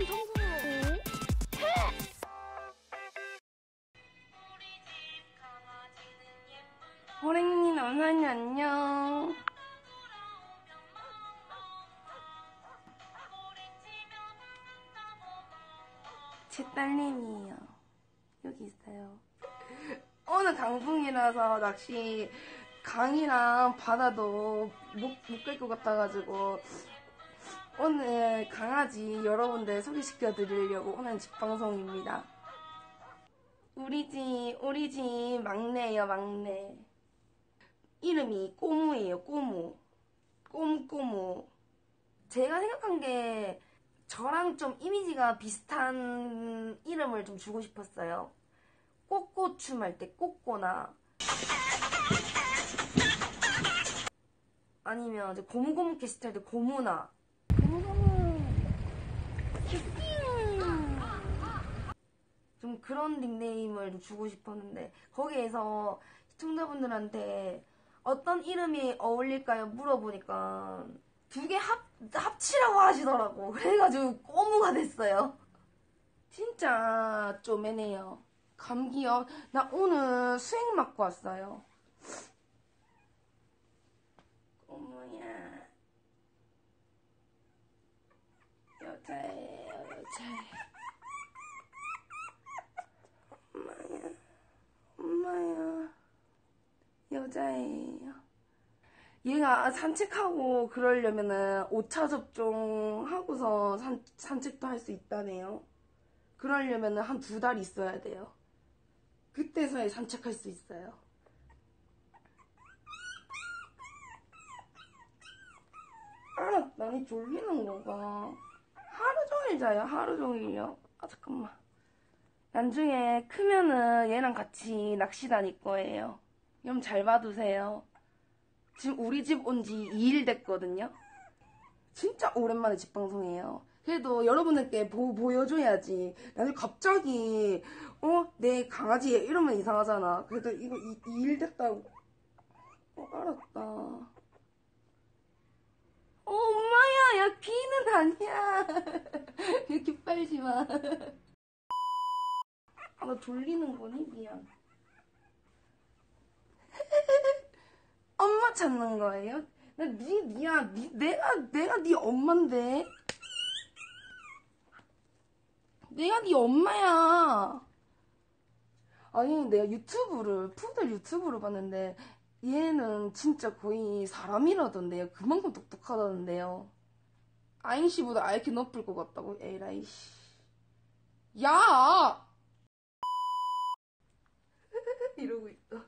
성공. 호랭이 나나니 안녕. 제 딸내미예요. 여기 있어요. 오늘 강풍이라서 낚시 강이랑 바다도 못 갈 것 같아가지고 오늘 강아지 여러분들 소개시켜 드리려고 오늘 집방송입니다. 우리 집 막내예요, 막내. 이름이 꼬무예요, 꼬무. 꼬무. 제가 생각한 게 저랑 좀 이미지가 비슷한 이름을 좀 주고 싶었어요. 꼬꼬춤 할 때 꼬꼬나 아니면 이제 고무고무 캐스트 할 때 고무나 고무고무 캐스팅 좀 그런 닉네임을 좀 주고 싶었는데 거기에서 시청자분들한테 어떤 이름이 어울릴까요? 물어보니까 두 개 합치라고 하시더라고. 그래가지고 꼬무가 됐어요. 진짜 좀 애네요. 감기요? 나 오늘 수액 맞고 왔어요. 꼬무야. 여자예요, 여자예요. 엄마야. 여자예요. 얘가 산책하고 그러려면은 5차 접종하고서 산책도 할 수 있다네요. 그러려면은 한 2달 있어야 돼요. 그때서야 산책할 수 있어요. 많이 졸리는 거가 하루 종일 자요. 하루 종일요. 아 잠깐만. 나중에 크면은 얘랑 같이 낚시 다닐 거예요. 좀 잘 봐두세요. 지금 우리 집 온 지 2일 됐거든요. 진짜 오랜만에 집방송이에요. 그래도 여러분들께 보여줘야지. 나중에 갑자기 내 강아지 이러면 이상하잖아. 그래도 이거 2일 됐다고. 알았다. 엄마야, 야 비는 아니야. 이렇게 빨지 마. 나 졸리는 거니? 미안. 엄마 찾는 거예요? 내가 네 엄마인데? 내가 네 엄마야. 아니, 내가 푸들 유튜브를 봤는데, 얘는 진짜 거의 사람이라던데요. 그만큼 똑똑하다던데요. 아인씨보다 IQ 높을 것 같다고, 에라이씨. 야! 이러고 있어.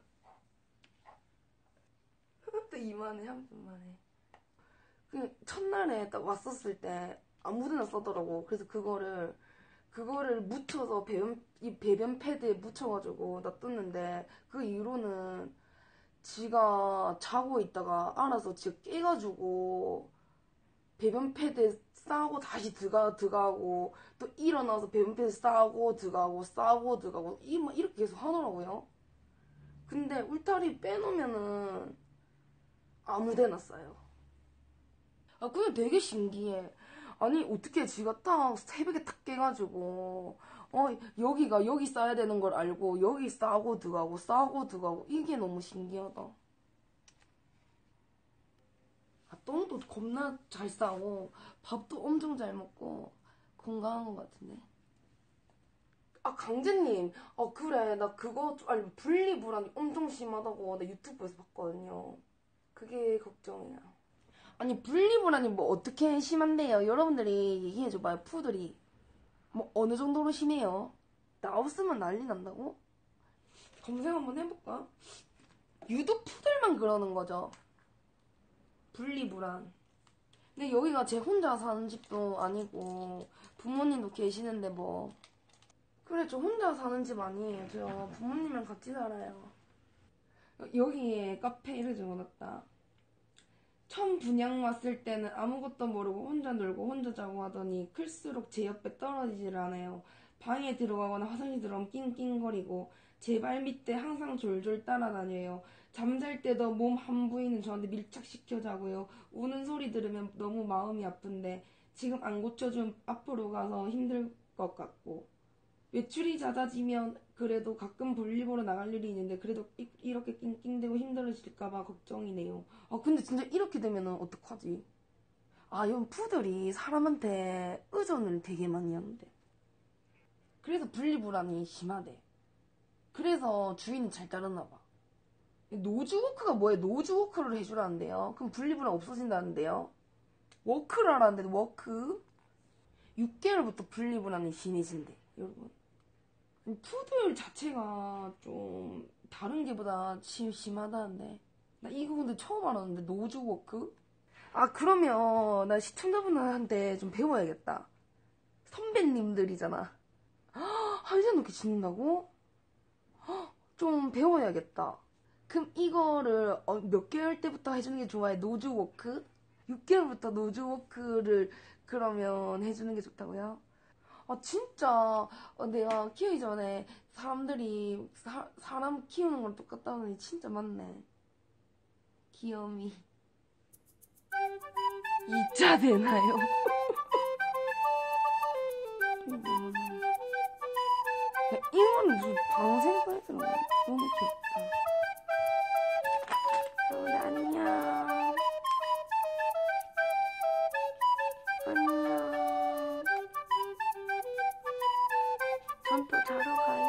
또 이만해, 한 분만에. 그 첫날에 딱 왔었을 때 아무데나 써더라고. 그래서 그거를 묻혀서 이 배변 패드에 묻혀가지고 놔뒀는데 그 이후로는 지가 자고 있다가 알아서 지가 깨가지고 배변 패드에 싸고 다시 들어가고 또 일어나서 배변 패드 싸고 들어가고 이렇게 계속 하더라고요. 근데 울타리 빼놓으면은 아무데나 싸요. 아, 근데 되게 신기해. 아니, 어떻게 지가 딱 새벽에 탁 깨가지고, 여기 싸야 되는 걸 알고, 여기 싸고 들어가고, 이게 너무 신기하다. 아, 똥도 겁나 잘 싸고, 밥도 엄청 잘 먹고, 건강한 것 같은데. 아, 강재님. 그래. 나 그거, 분리불안이 엄청 심하다고 내 유튜브에서 봤거든요. 그게 걱정이야. 아니 분리불안이 뭐 어떻게 심한데요? 여러분들이 얘기해줘봐요. 푸들이 뭐 어느 정도로 심해요? 나 없으면 난리 난다고? 검색 한번 해볼까? 유독 푸들만 그러는 거죠. 분리불안. 근데 여기가 제 혼자 사는 집도 아니고 부모님도 계시는데 뭐 그래 저 혼자 사는 집 아니에요. 저 부모님이랑 같이 살아요. 여기에 카페를 적어놨다. 처음 분양 왔을 때는 아무것도 모르고 혼자 놀고 혼자 자고 하더니 클수록 제 옆에 떨어지질 않아요. 방에 들어가거나 화장실 들어가면 낑낑거리고 제 발 밑에 항상 졸졸 따라다녀요. 잠잘 때도 몸 한 부위는 저한테 밀착시켜 자고요. 우는 소리 들으면 너무 마음이 아픈데 지금 안 고쳐주면 앞으로 가서 힘들 것 같고 외출이 잦아지면 그래도 가끔 볼일보러 나갈 일이 있는데 그래도 이렇게 낑낑대고 힘들어질까봐 걱정이네요. 아 근데 진짜 이렇게 되면은 어떡하지? 아 이런 푸들이 사람한테 의존을 되게 많이 하는데 그래서 분리불안이 심하대. 그래서 주인이 잘 따르나 봐. 노즈워크가 뭐예요? 노즈워크를 해주라는데요. 그럼 분리불안 없어진다는데요. 워크를 하라는데 워크? 6개월부터 분리불안이 심해진대 여러분. 푸들 자체가 좀 다른 개보다 심하다는데 나 이거 근데 처음 알았는데 노즈워크? 아 그러면 나 시청자분들한테 좀 배워야겠다. 선배님들이잖아. 한 시간 넘게 짓는다고? 좀 배워야겠다. 그럼 이거를 몇 개월 때부터 해주는 게 좋아해? 노즈워크? 6개월부터 노즈워크를 그러면 해주는 게 좋다고요? 아 진짜 내가 키우기 전에 사람들이 사람 키우는 거랑 똑같다고 하니 진짜 맞네. 귀여움이 2차 되나요? 이거는 무슨 방생 사이즈로 너무 귀엽다. 안녕. 안녕. 전 또 자러 가요.